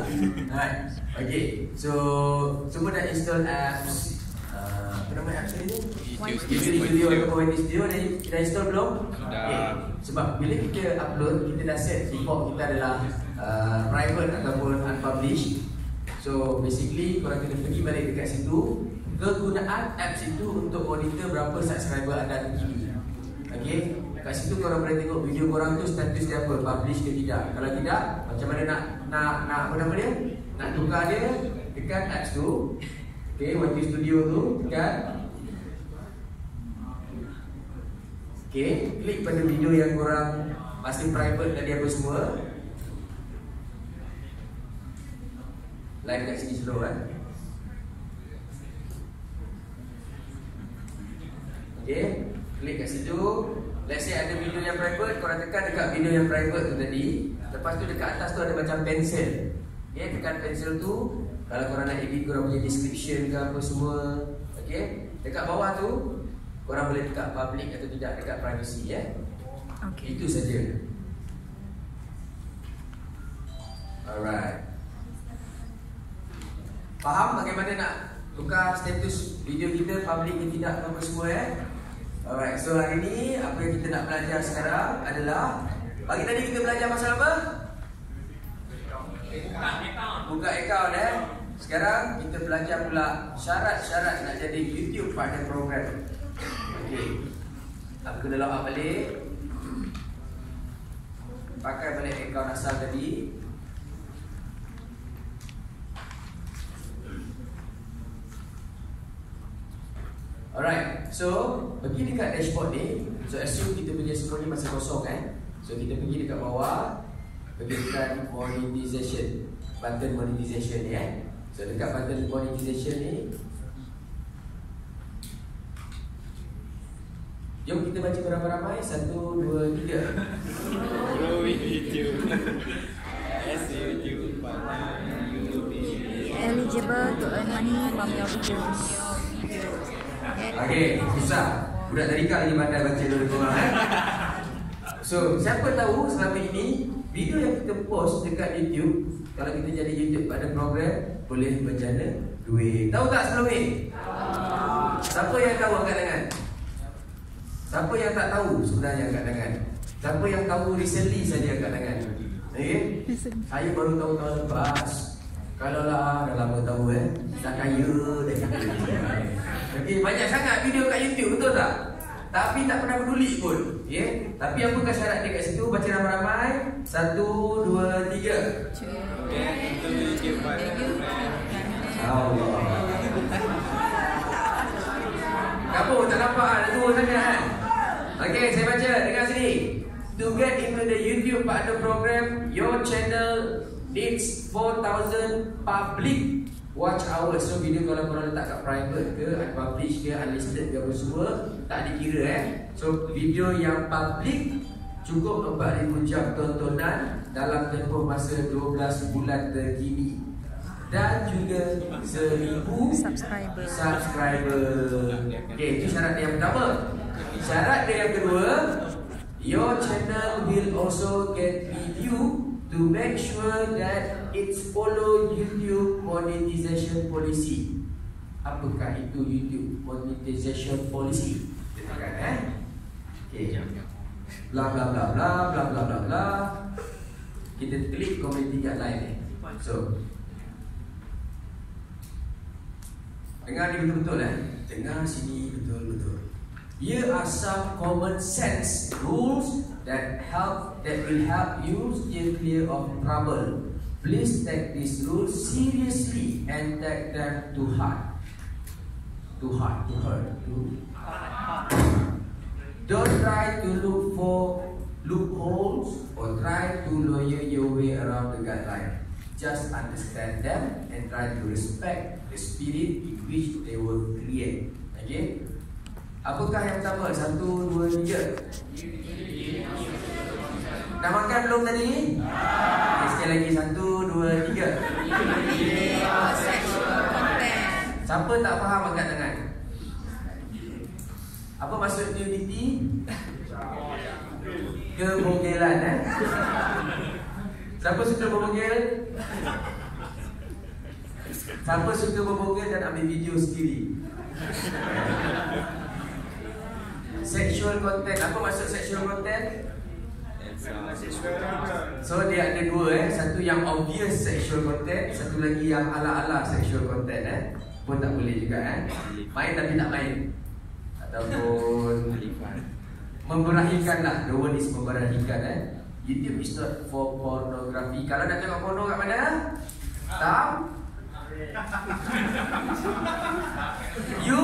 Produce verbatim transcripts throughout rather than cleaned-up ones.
Alright. Okay. So semua dah install apps. Uh, apa nama apps ni? YouTube Studio atau Y T Studio dah, dah install belum? Sudah. Okay. Sebab bila kita upload, kita dah set default kita adalah uh, private ataupun unpublished. So basically korang kena pergi balik dekat situ, kegunaan apps itu untuk monitor berapa subscriber anda terkini. Okay. Kat situ korang boleh tengok video korang tu status dia apa, publish ke tidak. Kalau tidak, macam mana nak nak nak apa nama dia? Nak tukar dia, tekan apps tu. Okay, Y T Studio tu, tekan. Okay, klik pada video yang korang masih private tadi apa semua. Live kat sini slow kan. Okay, klik kat situ. Let's say ada video yang private, korang tekan dekat video yang private tu tadi. Lepas tu dekat atas tu ada macam pensel. Okay, tekan pensel tu. Kalau korang nak edit, korang punya description ke apa semua. Okay, dekat bawah tu korang boleh tekan public atau tidak, dekat privacy ya. Okay. Itu saja. Alright. Faham bagaimana nak tukar status video kita public ke tidak apa semua ya? Alright, so hari ni apa yang kita nak belajar sekarang adalah, pagi tadi kita belajar pasal apa? Buka akaun eh. Sekarang kita belajar pula syarat-syarat nak jadi YouTube partner program. Okey. Aku kena log out balik. Pakai balik akaun asal tadi. Alright, so pergi dekat dashboard ni. So assume kita punya semua ni masih kosong eh. So kita pergi dekat bawah, pergi dekat monetization, button monetization ni eh. So dekat button monetization ni, jom kita baca beramai-ramai. Satu, dua, tiga. Growing YouTube. As YouTube partner, you will be eligible to earn money from your videos. Okay, susah. Budak tadika lagi pandai baca dulu korang eh. So, siapa tahu selama ini video yang kita post dekat YouTube, kalau kita jadi YouTube pada program, boleh berjana duit. Tahu tak sebelum ni? Siapa yang tahu angkat tangan? Siapa yang tak tahu sebenarnya angkat tangan? Siapa yang tahu recently saja angkat tangan? Okay? Saya baru tahu tahun lepas. Kalau lah dah lama tahu eh, dah kaya dah. Okay, banyak sangat video kat YouTube, betul tak? Tapi tak pernah peduli pun. Okay? Tapi apakah syarat dia kat situ? Baca ramai-ramai. Satu, dua, tiga. Allah. Kamu tak nampak ada dua sangat kan? Okay, saya baca. Dengar sini. To get into the YouTube partner program, your channel needs four thousand public watch hours. So video kalau korang letak kat private ke, unpublished ke, unlisted ke apa semua, tak dikira eh. So video yang public cukup empat ribu jam tontonan dalam tempoh masa dua belas bulan terkini. Dan juga seribu subscriber. subscriber. Okay, itu syarat dia yang pertama. Syarat dia yang kedua, your channel will also get review to make sure that it's follow YouTube monetization policy. Apakah itu YouTube monetization policy? Dengarkan eh. Okay. Bla bla bla bla bla bla bla bla. Kita klik community guideline ni. So, dengar ni betul-betul eh. Dengar sini betul-betul. Here are some common sense rules that help that will help you steer clear of trouble. Please take these rules seriously and take them to heart. To heart, to heart, to heart. Don't try to look for loopholes or try to lawyer your way around the guideline. Just understand them and try to respect the spirit in which they were created. Okay? Apakah yang pertama? Satu, dua, tiga. Dah makan belum tadi? Okay, sekali lagi. Satu, dua, tiga. Siapa tak faham angkat tangan? Apa maksud nudity? Kebogelan eh? Siapa suka berbogel? Siapa suka berbogel dan ambil video sendiri? Sexual content. Apa maksud sexual content? So dia ada dua eh. Satu yang obvious sexual content, satu lagi yang ala-ala sexual content eh. Pun tak boleh juga eh. Main tapi tak main. Ataupun memberahikan lah. The word is memberahikan eh. YouTube is not for pornography. Kalau nak tengok porno kat mana? Tak? You?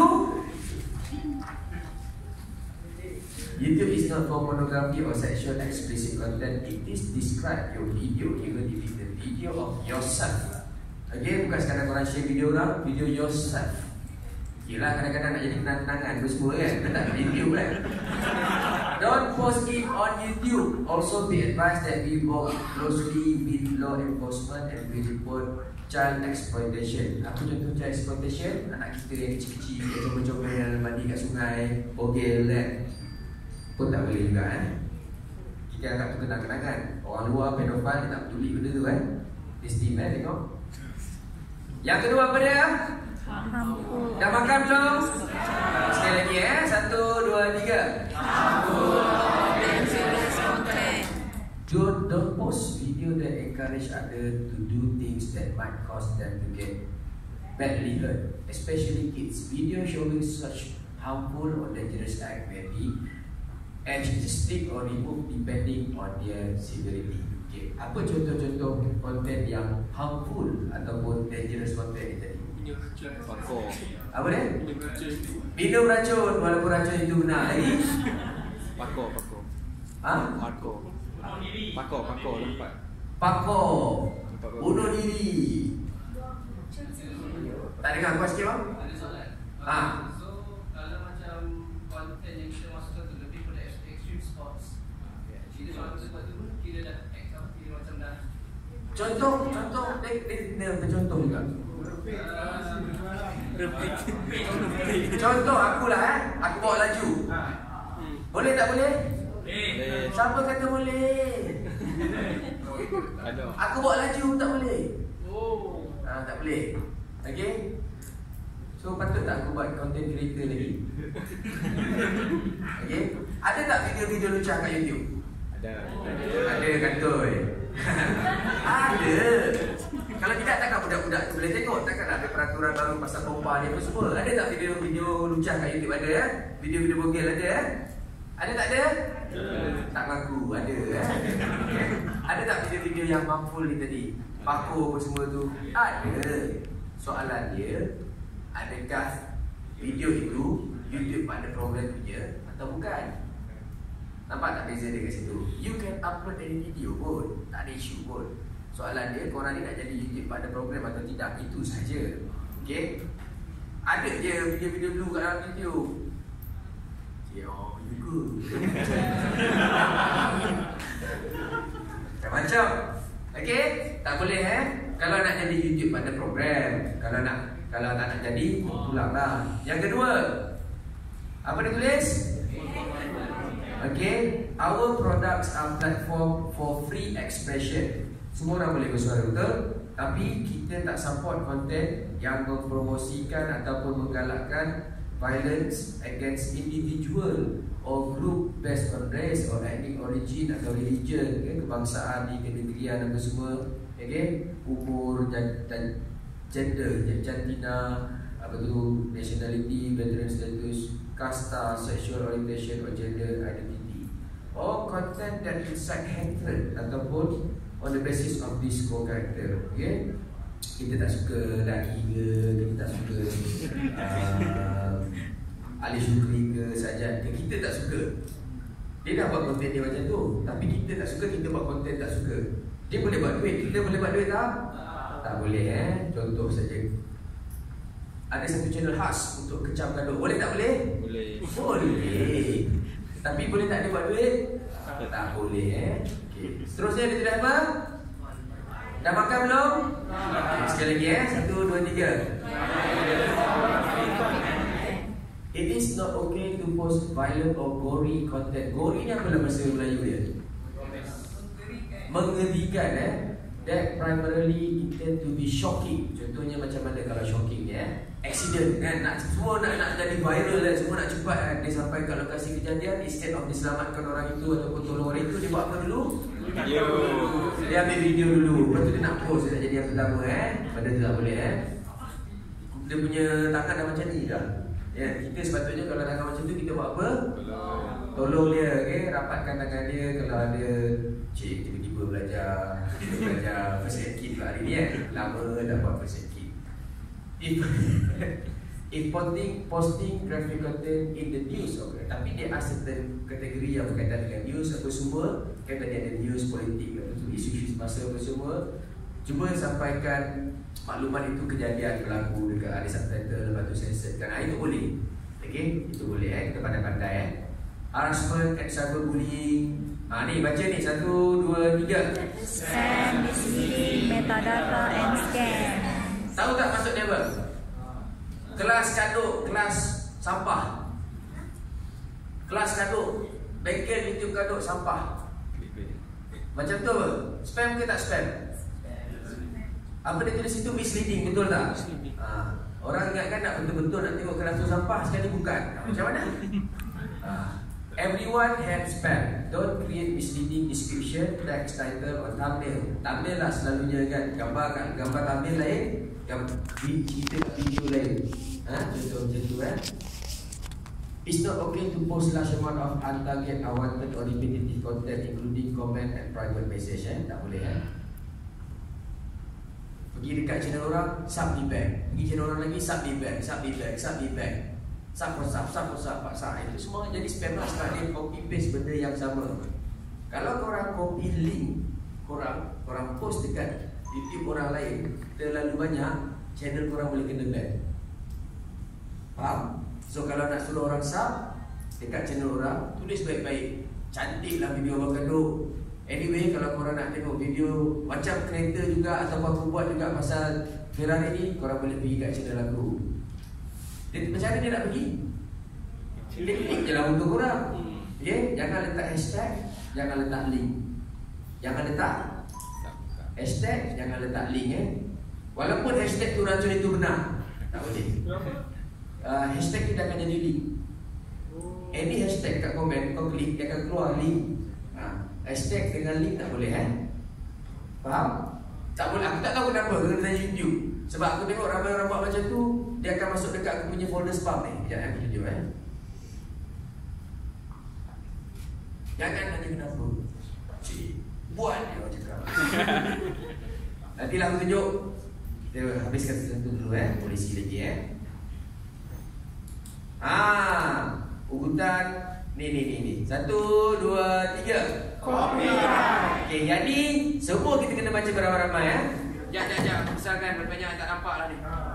YouTube is not for pornography or sexual explicit content. It is describe your video, even if it's the video of yourself. Okay, bukan sekadar korang share video orang, video yourself. Yelah, kadang-kadang nak jadi kenang-kenangan tu semua kan. Tak ada YouTube kan. Don't post it on YouTube. Also be advised that we work closely with law enforcement and we report child exploitation. Apa contoh child exploitation? Anak kita yang kecil-kecil, yang comel-comel, mandi kat sungai, bogel kan. Pun tak boleh juga kan. Kita anggap tu kenang-kenangan. Orang luar pedofil, dia tak peduli benda tu kan. Esteem eh, tengok. Yang kedua apa dia? Hampur. Dah makan belum? Sekali lagi eh. Satu, dua, tiga. Don't, don't post video that encourage others to do things that might cause them to get badly hurt, especially kids. Video showing such harmful or dangerous act may be artistic or removed depending on their severity. Okay. Apa contoh-contoh konten yang harmful ataupun dangerous konten ni tadi? Pakor. Apa dia? Minum racun walaupun racun itu benar lagi. Pakor, pakor. Ha? Pakor. Pakor, pakor tempat. Pakor. Bunuh diri. Tak dengar aku sikit bang? Ada soalan. Ha. So kalau macam konten yang kita masukkan tu lebih pada extreme sports. Kita kalau kita buat tu pun kira dah act out, kira macam dah. Contoh, contoh dia dia dia bercontoh juga. Contoh akulah eh, aku bawa laju. Boleh tak boleh? Boleh. Siapa kata boleh? Ada. Aku bawa laju tak boleh. Oh. Ah, tak boleh. Okey. So patut tak aku buat content creator lagi? Okey. Ada tak video-video lucah kat YouTube? Ada. Ada kantoi. Ada. Kalau tidak takkan budak-budak tu boleh tengok. Takkan ada peraturan baru pasal pompa ni apa semua. Ada tak video-video lucah kat YouTube? Ada eh? Video-video bogel ada eh? Ada tak ada? Tak ngaku ada eh? Ada tak video-video yang harmful ni tadi? Pakur apa semua tu? Ada. Soalan dia, adakah video itu YouTube pada program punya atau bukan? Nampak tak beza dia kat situ? You can upload any video pun, tak ada isu pun. Soalan dia, korang ni nak jadi YouTube pada program atau tidak? Itu saja. Okay? Ada je video-video dulu kat dalam YouTube. Ya, oh, you good. Macam, okay? Tak boleh eh? Kalau nak jadi YouTube pada program, kalau nak kalau tak nak jadi, pulanglah. Yang kedua, apa dia tulis? Okay, our products are platform for free expression. Semua orang boleh bersuara, betul? Tapi kita tak support konten yang mempromosikan ataupun menggalakkan violence against individual or group based on race or ethnic origin atau religion, okay? Kebangsaan, di kenegerian apa semua, okay? Umur dan, dan gender, jantina, apa tu, nationality, veteran status, kasta, sexual orientation or gender identity, or content that incite hatred ataupun on the basis of this core character. Okay? Kita tak suka dai ke, kita tak suka uh, Ali Syukri ke, Sajat ke, kita tak suka. Dia dah buat konten dia macam tu, tapi kita tak suka, kita buat konten tak suka. Dia boleh buat duit, kita boleh buat duit tak? Tak boleh eh. Contoh saja, ada satu channel khas untuk kecam gaduh. Boleh tak boleh? Boleh. Boleh. Tapi boleh tak dia buat duit? Tak boleh eh. Okay. Seterusnya dia tulis apa? Dah makan belum? Okay, sekali lagi eh. Satu, dua, tiga. It is not okay to post violent or gory content. Gory ni apa dalam bahasa Melayu dia? Mengerikan eh. that primarily intend to be shocking. Contohnya macam mana kalau shocking ni eh? Accident kan, nak semua nak nak jadi viral kan, semua nak cepat kan. Dia sampai kat lokasi kejadian, instead of diselamatkan orang itu ataupun tolong orang itu, dia buat apa dulu? Video. Dia ambil video dulu, lepas tu dia nak post, dia nak jadi yang pertama eh. Benda tu tak boleh eh. Dia punya tangan dah macam ni dah. Ya, kita sepatutnya kalau tangan macam tu kita buat apa? Tolong dia, okay? Rapatkan tangan dia. Kalau ada cik tiba-tiba belajar Dia belajar first aid kit lah hari ni kan. Lama dah buat first aid kit. If, if posting, posting graphic content in the news, okay. Tapi dia ada certain kategori yang berkaitan dengan news apa semua. Kan tadi ada news politik, isu-isu masa apa semua. Cuba sampaikan maklumat itu kejadian berlaku dekat ada subtitle, lepas tu censored kan. Itu boleh. Okay, itu boleh eh. Kita pandai-pandai eh. Harassment and cyberbullying. Ha, ni baca ni, satu, dua, tiga. Spam, misleading, metadata and scam. Tahu tak maksud dia apa? Kelas kaduk, kelas sampah. Kelas kaduk, bengkel YouTube kaduk sampah. Macam tu apa? Spam ke tak spam? Apa dia tulis situ misleading, betul tak? Ha, orang ingatkan nak betul-betul nak tengok kelas tu sampah, sekali bukan. Macam mana? Ha. Everyone has spam. Don't create misleading description, text, title or thumbnail. Thumbnail lah selalunya kan. Gambar kan, gambar thumbnail lain, gambar cerita video lain. Ha? Contoh macam tu kan. It's not okay to post large amount of untargeted, unwanted or repetitive content including comment and private message eh? Tak boleh kan. Pergi dekat channel orang, sub di back. Pergi channel orang lagi, sub di back, sub di back, sub di back. Sub for sub, sub for sub, paksa. Itu semua jadi spam lah. Sekarang dia copy paste benda yang sama. Kalau korang copy link korang, korang post dekat YouTube orang lain terlalu banyak, channel korang boleh kena ban. Faham? So kalau nak suruh orang sub dekat channel orang, tulis baik-baik. Cantiklah video abang kaduk. Anyway, kalau korang nak tengok video macam kereta juga atau aku buat juga pasal Ferrari ni, korang boleh pergi kat channel aku. Dia, macam mana dia nak pergi? Dia klik je lah untuk korang. Okay? Jangan letak hashtag, jangan letak link. Jangan letak hashtag, jangan letak link eh. Walaupun hashtag tu racun itu benar, tak boleh. Uh, hashtag kita akan jadi link. Any hashtag kat komen, kau klik, dia akan keluar link. Ha, hashtag dengan link tak boleh eh. Faham? Tak boleh. Aku tak tahu kenapa kena YouTube. Sebab aku tengok ramai orang buat macam tu, dia akan masuk dekat aku punya folder spam ni. Sekejap aku tunjuk eh. Jangan tanya kenapa. Cik, buat dia orang cakap. Nantilah aku tunjuk. Kita habiskan sesuatu dulu eh. Polisi lagi eh. Ah, ugutan ni ni ni ni. Satu, dua, tiga. Copyright. Okey, jadi semua kita kena baca beramai-ramai eh. Jap jap jap, besarkan banyak tak nampak lah ni.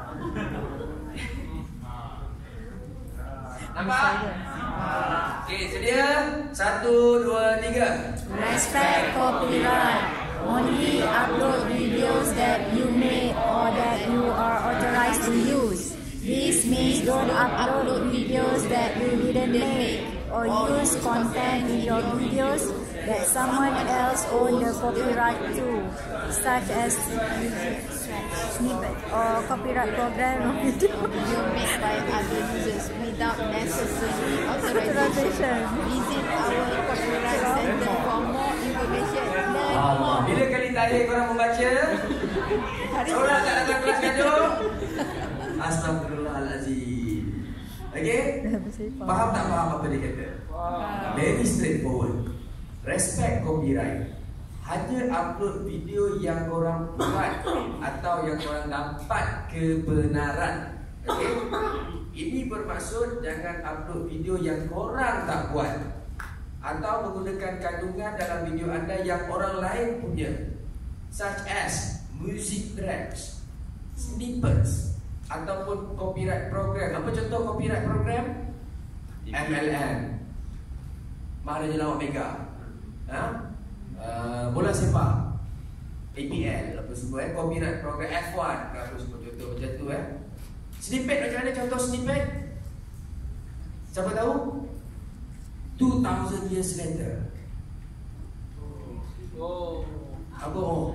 Nampak? Okey, sedia? Satu, dua, tiga. Respect copyright. Only upload videos that you made or that you are authorized to use. This means don't upload videos that you didn't make or use content in your videos that someone else owns the copyright to, such as snippet or copyright program or video made by other users without necessary authorization. Visit our copyright center for more information. Allah, bila kali tadi korang membaca? Seorang tak datang kelas kaduk? Astagfirullahalazim. Okey? Faham tak faham apa dia kata? Very straightforward. Respect copyright. Hanya upload video yang korang buat atau yang korang dapat kebenaran. Okey? Ini bermaksud jangan upload video yang korang tak buat atau menggunakan kandungan dalam video anda yang orang lain punya, such as music tracks, snippets ataupun copyright program. Apa contoh copyright program? M L M, Maharaja Lawak Mega, ha? uh, bola sepak, A P L, apa semua eh? Copyright program F one, apa semua contoh macam tu eh. Snippet macam mana contoh snippet? Siapa tahu? two thousand years later. Oh. Apa oh?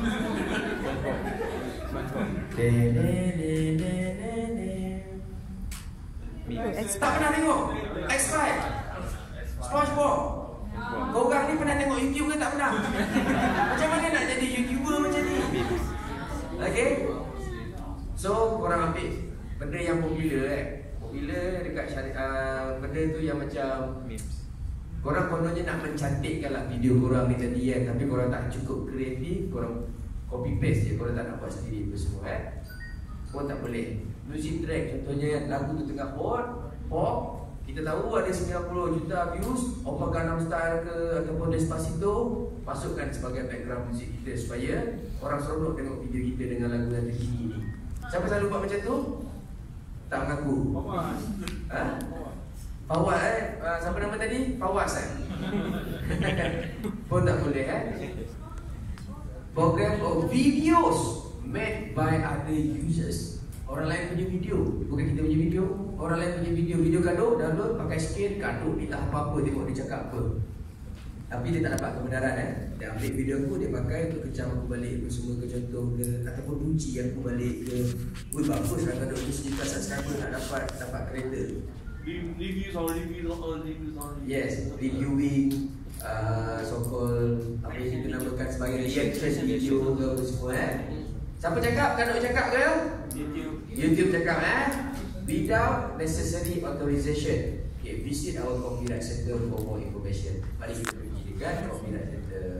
Tak pernah tengok X-Files, SpongeBob. Korang ni pernah tengok YouTube ke tak pernah? Macam mana nak jadi YouTuber macam ni? Okay. So korang ambil benda yang popular eh. Popular dekat syarikat, uh, benda tu yang macam korang kononnya nak mencantikkan lah video korang ni tadi kan. Tapi korang tak cukup kreatif, korang copy paste je, korang tak nak buat sendiri apa semua eh. Korang tak boleh. Music track contohnya lagu tu tengah hot, pop, kita tahu ada sembilan puluh juta views, Oppa Gangnam Style ke ataupun Despacito, masukkan sebagai background music kita supaya orang seronok tengok video kita dengan lagu yang terkini ni. Siapa selalu buat macam tu? Tak mengaku. Ha? Fawaz eh? Uh, siapa nama tadi? Fawaz eh? Pun tak boleh eh? Program of videos made by other users. Orang lain punya video, bukan kita punya video. Orang lain punya video, video gaduh, download, pakai skin, gaduh, dia tak apa-apa, tengok dia cakap apa. Tapi dia tak dapat kebenaran eh. Dia ambil video aku, dia pakai untuk kecam aku balik ke semua ke contoh ke, ataupun puji aku balik ke. Wih bagus lah gaduh tu sejuta subscriber nak dapat dapat kereta. Reviews on reviews on reviews on reviews. Yes, reviewing, uh, so called apa yang kita namakan sebagai reaction video ke apa semua eh. Siapa cakap? Gaduh cakap ke? YouTube. YouTube cakap eh, without necessary authorization. Okay, visit our copyright center for more information. Mari kita pergi dekat copyright center.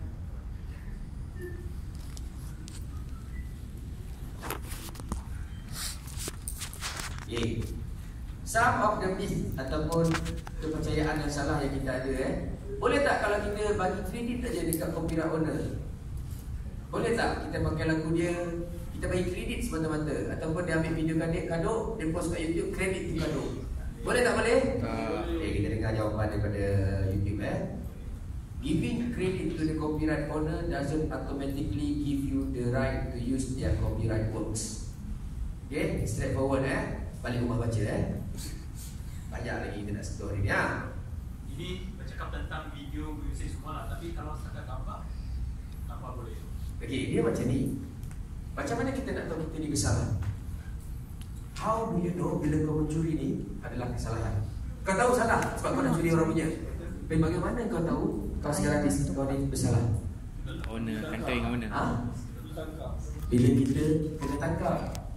Okay. Some of the myth ataupun kepercayaan yang salah yang kita ada eh. Boleh tak kalau kita bagi kredit aja dekat copyright owner? Boleh tak kita pakai lagu dia, kita bagi kredit semata-mata, ataupun dia ambil video kadek kaduk, dia post kat YouTube, kredit tu kaduk. Boleh tak boleh? Tak. Okay, kita dengar jawapan daripada YouTube eh. Giving credit to the copyright owner doesn't automatically give you the right to use their copyright works. Okay, straightforward eh. Balik rumah baca eh. Banyak lagi kita nak story ni ha. Ini bercakap tentang video music semua lah. Tapi kalau setakat gambar, apa boleh? Okay, dia macam ni. Macam mana kita nak tahu kita ni bersalah? How do you know bila kau mencuri ni adalah kesalahan? Kau tahu salah sebab kau nak curi orang punya. Tapi bagaimana kau tahu kau sekarang ni kau ni bersalah? Owner, kantor yang owner. Ha? Bila kita kena tangkap.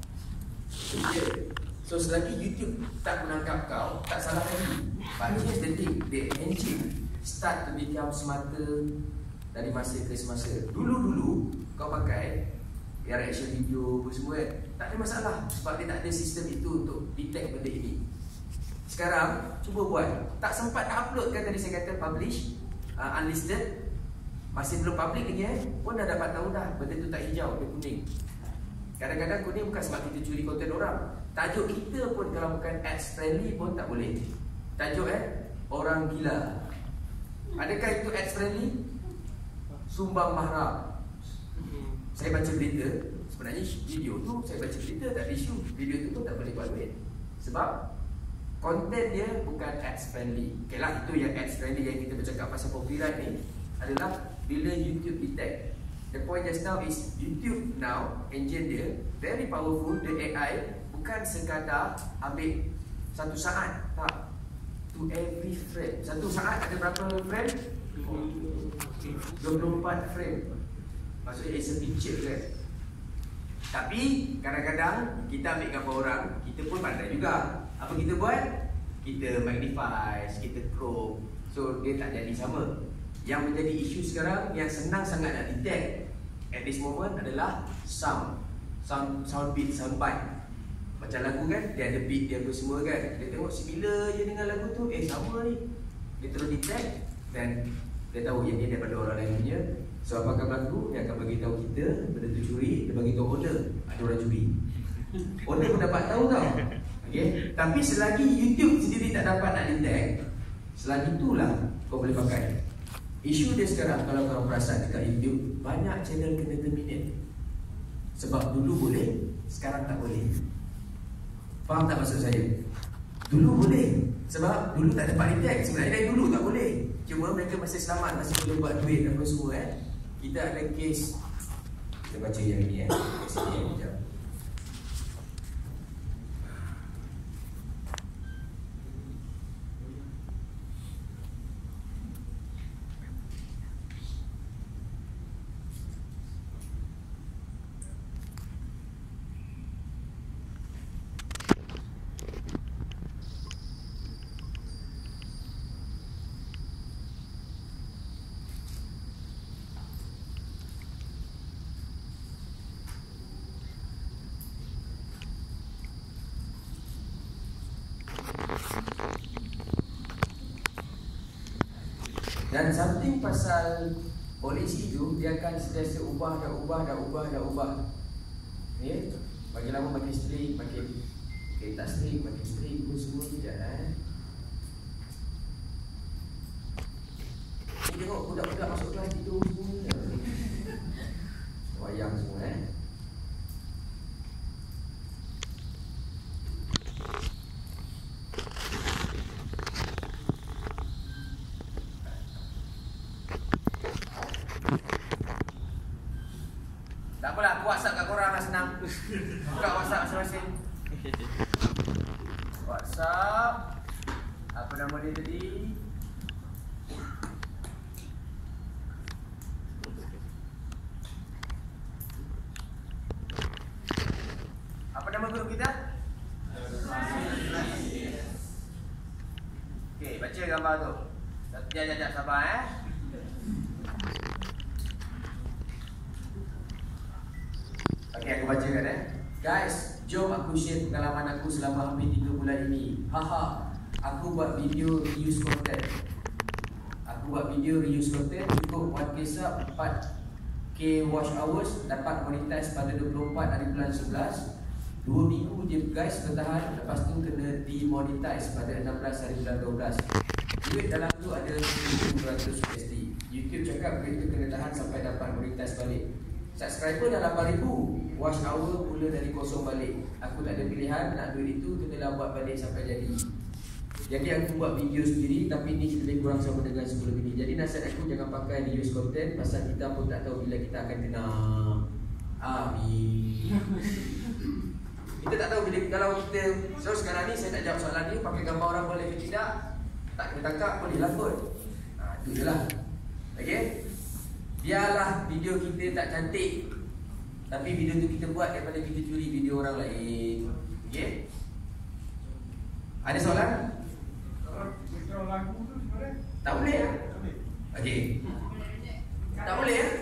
Okay. So selagi YouTube tak menangkap kau, tak salah lagi. But here's the thing, the engine start to become smarter dari masa ke semasa. Dulu-dulu kau pakai yang reaction video apa semua kan, tak ada masalah sebab dia tak ada sistem itu untuk detect benda ini. Sekarang cuba buat. Tak sempat upload kan tadi saya kata publish uh, unlisted, masih belum public lagi eh, pun dah dapat tahu dah benda tu tak hijau, dia kuning. Kadang-kadang kuning bukan sebab kita curi konten orang. Tajuk kita pun kalau bukan ads friendly pun tak boleh. Tajuk eh, orang gila. Adakah itu ads friendly? Sumbang mahram. Saya baca berita, sebenarnya video tu saya baca berita tak ada isu. Video tu pun tak boleh buat duit. Sebab konten dia bukan ads friendly. Okay lah, itu yang ads friendly yang kita bercakap pasal copyright ni adalah bila YouTube detect. The point just now is YouTube now, engine dia very powerful. The A I bukan sekadar ambil satu saat, tak, to every frame. Satu saat ada berapa frame? dua puluh empat frame. Maksudnya it's a picture kan. Tapi kadang-kadang kita ambil gambar orang, kita pun pandai juga. Apa kita buat? Kita magnify, kita crop. So dia tak jadi sama. Yang menjadi isu sekarang yang senang sangat nak detect at this moment adalah sound. Sound, sound beat, sound bite. Macam lagu kan, dia ada beat, dia apa semua kan. Dia tengok similar je dengan lagu tu, eh sama ni. Dia terus detect dan dia tahu yang ni daripada orang lain punya. So apa akan berlaku? Dia akan bagi tahu kita benda tu curi, dia bagi tahu owner ada orang curi. Owner pun dapat tahu tau. Okay? Tapi selagi YouTube sendiri tak dapat nak detect, selagi itulah kau boleh pakai. Isu dia sekarang kalau kau perasan dekat YouTube, banyak channel kena terminate. Sebab dulu boleh, sekarang tak boleh. Faham tak maksud saya? Dulu boleh, sebab dulu tak dapat detect. Sebenarnya dari dulu tak boleh. Cuma mereka masih selamat, masih boleh buat duit apa semua eh. kita ada kes. Kita baca yang ni eh. Sini eh, sekejap. Dan something pasal polisi tu, dia akan sentiasa ubah dan ubah dan ubah dan ubah. Okay? Makin lama makin strict, makin okay, tak strict, makin strict pun semua. Sekejap eh. Ni tengok budak-budak masuk kelas tidur semua. Wayang semua eh. Tak apalah, aku WhatsApp kat korang lah, senang. Buka WhatsApp masing-masing. WhatsApp. Apa nama dia tadi? Apa nama guru kita? Okey, baca gambar tu. Sekejap, sekejap, sabar eh. Okay, aku bacakan eh. Guys, jom aku share pengalaman aku selama hampir tiga bulan ini. Haha, aku buat video reuse content. Aku buat video reuse content cukup buat kisah empat K watch hours, dapat monetize pada dua puluh empat hari bulan sebelas. Dua minggu je guys bertahan, lepas tu kena demonetize pada enam belas hari bulan dua belas. Duit dalam tu ada seribu dua ratus U S D. YouTube cakap duit tu kena tahan sampai dapat monetize balik. Subscriber dah lapan ribu, watch hour mula dari kosong balik. Aku tak ada pilihan, nak duit itu kenalah buat balik sampai jadi. Jadi aku buat video sendiri, tapi ni lebih kurang sama dengan sebelum ini. Jadi nasihat aku, jangan pakai reuse content, pasal kita pun tak tahu bila kita akan kena. Amin. Kita tak tahu bila, kalau kita. So sekarang ni saya tak jawab soalan ni, pakai gambar orang boleh ke tidak, tak kena tangkap, boleh lah kot. Ha, itu je lah. Okay. Biarlah video kita tak cantik, tapi video tu kita buat daripada kita curi video orang lain. Okay? Ada soalan? Tak boleh ya? Okay. Tak boleh ya?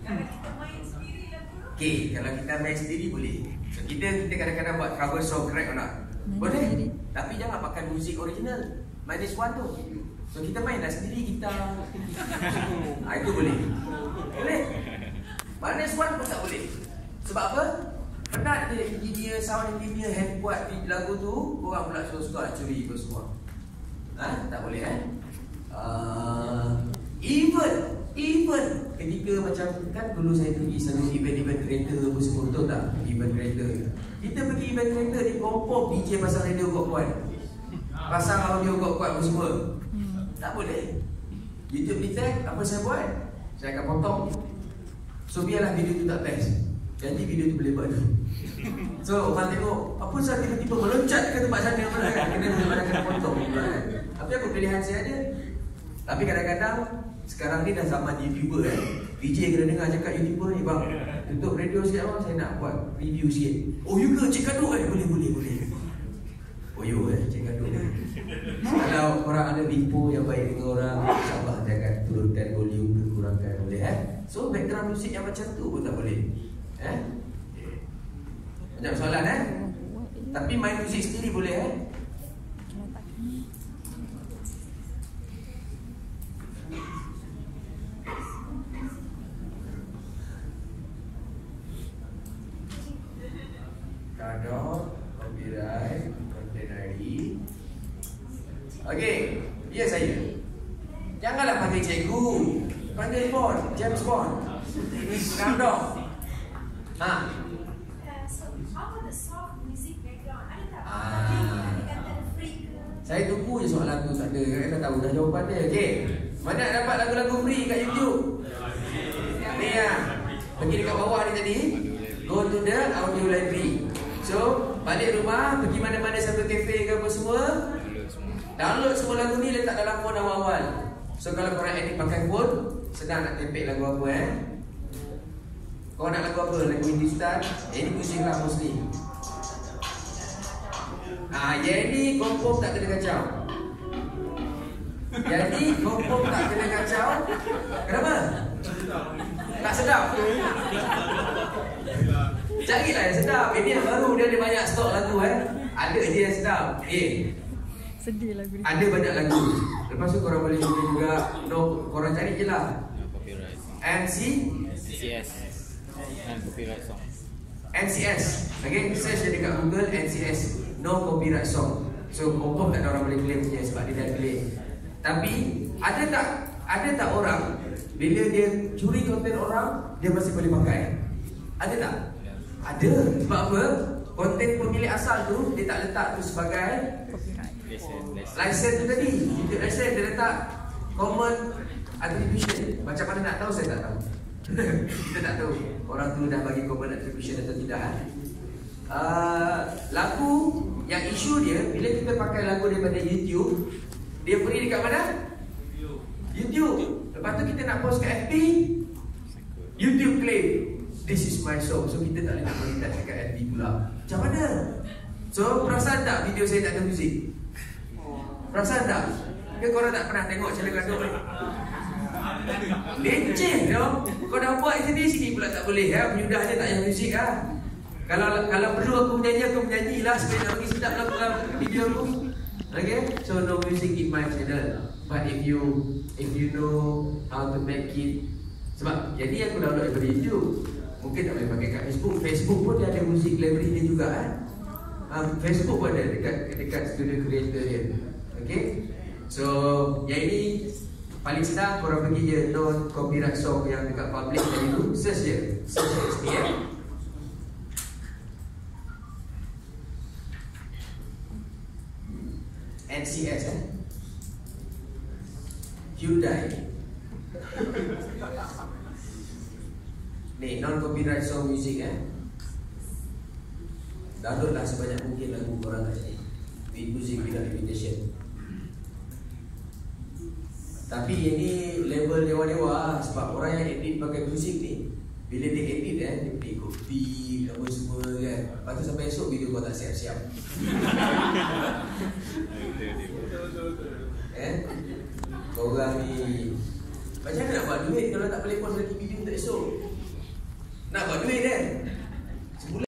Okay, kalau kita main sendiri boleh. So kita kita kadang-kadang buat cover song, correct or not? Boleh. Tapi jangan pakai muzik original. Minus one tu. So kita main dah sendiri kita. Ha, itu boleh. Boleh. Minus one pun tak boleh. Sebab apa? Penat dia engineer, sound engineer hand buat lagu tu, korang pula suka-suka nak curi apa semua. Ha? Tak boleh eh? Uh, even Even ketika macam kan dulu saya pergi selalu event-event kereta apa semua, betul tak? Event kereta. Kita pergi event kereta di kompok D J pasang radio kuat-kuat, pasang audio kuat-kuat apa semua. Tak boleh. YouTube detect apa saya buat, saya akan potong. So biarlah video tu tak best, jadi video tu boleh buat tu. So orang tengok apa saya tiba-tiba meloncat ke tempat sana mana kan, kena mana kena potong kan. Tapi apa pilihan saya ada. Tapi kadang-kadang sekarang ni dah zaman YouTuber kan, D J kena dengar cakap YouTuber ni, bang tutup radio sikit bang, saya nak buat review sikit. Oh you ke Cik Kaduk eh? Boleh boleh boleh. Oh you eh Cik Kaduk eh. Kalau korang ada info yang baik dengan orang, InsyaAllah jangan turunkan volume, kurangkan, boleh eh. So background musik yang macam tu pun tak boleh eh. Banyak soalan eh. Tapi main musik sendiri boleh eh. Kadang copyright content I D. Okey, ya saya. Janganlah panggil cikgu, panggil Bond, James Bond. Calm down. Ha. Ah. Saya tunggu je soalan tu, tak ada. Saya dah tahu dah jawapan dia. Okey. Mana dapat lagu-lagu free kat YouTube? Ni ya. Pergi dekat bawah ni tadi. Go to the audio library. So, balik rumah, pergi mana-mana satu kafe ke apa semua. Download semua lagu ni, letak dalam phone awal-awal. So, kalau korang edit pakai phone, senang nak tempel lagu apa eh. Korang nak lagu apa? Lagu Hindustan. Eh, ni pusing lah mostly. Ah, jadi kompom tak kena kacau. Jadi kompom tak kena kacau. Kenapa? Tak sedap. Carilah yang sedap. Ini yang baru, dia ada banyak stok lagu eh. Ada je yang sedap. Eh. Sedih lagu ni. Ada banyak lagu. Lepas tu korang boleh juga juga no, korang cari je lah. M C C S dan copyright song. N C S. Okay, search je dekat Google N C S, no copyright song. So kompom tak ada orang boleh claim punya sebab dia dah claim. Tapi ada tak ada tak orang bila dia curi konten orang dia masih boleh pakai? Ada tak? Ada. Sebab apa? Konten pemilik asal tu dia tak letak tu sebagai license tu tadi. Dia license dia letak common attribution. Macam mana nak tahu? Saya tak tahu. Kita tak tahu orang tu dah bagi common attribution atau tidak. Uh, lagu yang isu dia bila kita pakai lagu daripada YouTube, dia free dekat mana? YouTube. Lepas tu kita nak post kat F B, YouTube claim this is my song. So kita tak boleh nak monetize dekat F B pula. Macam mana? So perasan tak video saya tak ada muzik? Perasan tak? Ke korang tak pernah tengok Cela Gaduh ni? Leceh tau. Kau dah buat sini sini pula tak boleh ya. Penyudahnya tak payah muzik lah. Kalau kalau perlu aku menyanyi, aku menyanyi lah supaya nak bagi sedap dalam video aku. Okay? So no music in my channel. But if you if you know how to make it, sebab jadi aku download daripada YouTube. Mungkin tak boleh pakai kat Facebook. Facebook pun dia ada music library dia juga kan. Um, Facebook pun ada dekat dekat studio creator dia. Okay? So yang ini paling senang korang pergi je non copyright song yang dekat public tadi tu, search je. Search S D M. N C S eh? Hyundai. Ni non copyright song music eh. Download lah sebanyak mungkin lagu korang kat sini. With music without limitation. Tapi ini level dewa-dewa sebab orang yang edit pakai musik ni, bila dia edit eh, dia pergi kopi apa semua kan. Lepas tu sampai esok video kau tak siap-siap. Eh? Korang ni macam mana nak buat duit kalau tak boleh post lagi video untuk esok? Nak buat duit kan?